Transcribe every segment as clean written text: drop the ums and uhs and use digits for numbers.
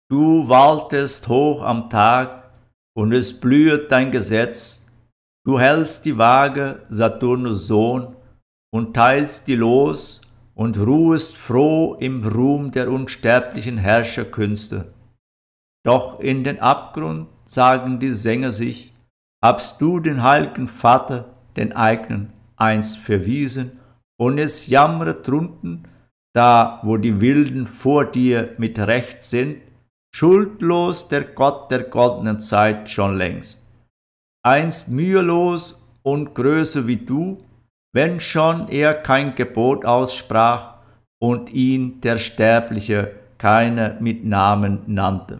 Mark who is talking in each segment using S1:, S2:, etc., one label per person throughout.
S1: Du waltest hoch am Tag, und es blühet dein Gesetz. Du hältst die Waage, Saturnus Sohn, und teilst die Los und ruhest froh im Ruhm der unsterblichen Herrscherkünste. Doch in den Abgrund, sagen die Sänger sich, habst du den heiligen Vater, den eignen, einst verwiesen, und es jammret drunten, da wo die Wilden vor dir mit Recht sind, schuldlos der Gott der goldenen Zeit schon längst. Einst mühelos und größer wie du, wenn schon er kein Gebot aussprach und ihn der Sterbliche keiner mit Namen nannte.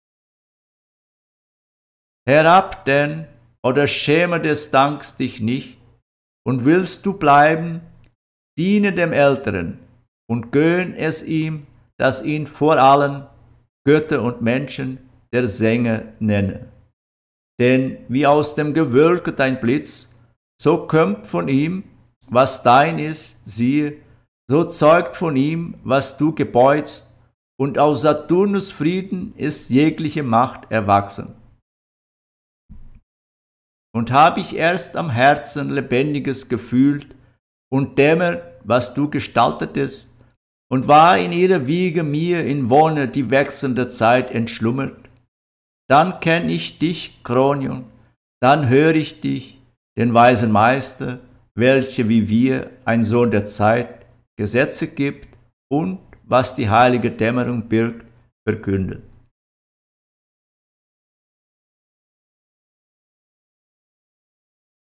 S1: Herab denn, oder schäme des Danks dich nicht, und willst du bleiben, diene dem Älteren, und gönn es ihm, dass ihn vor allen Götter und Menschen der Sänger nenne. Denn wie aus dem Gewölke dein Blitz, so kömmt von ihm, was dein ist, siehe, so zeugt von ihm, was du gebeutst, und aus Saturnus Frieden ist jegliche Macht erwachsen. Und hab ich erst am Herzen Lebendiges gefühlt und dämmert, was du gestaltetest, und war in ihrer Wiege mir in Wonne die wechselnde Zeit entschlummert, dann kenn ich dich, Kronion, dann hör ich dich, den weisen Meister, welcher wie wir, ein Sohn der Zeit, Gesetze gibt und, was die heilige Dämmerung birgt, verkündet.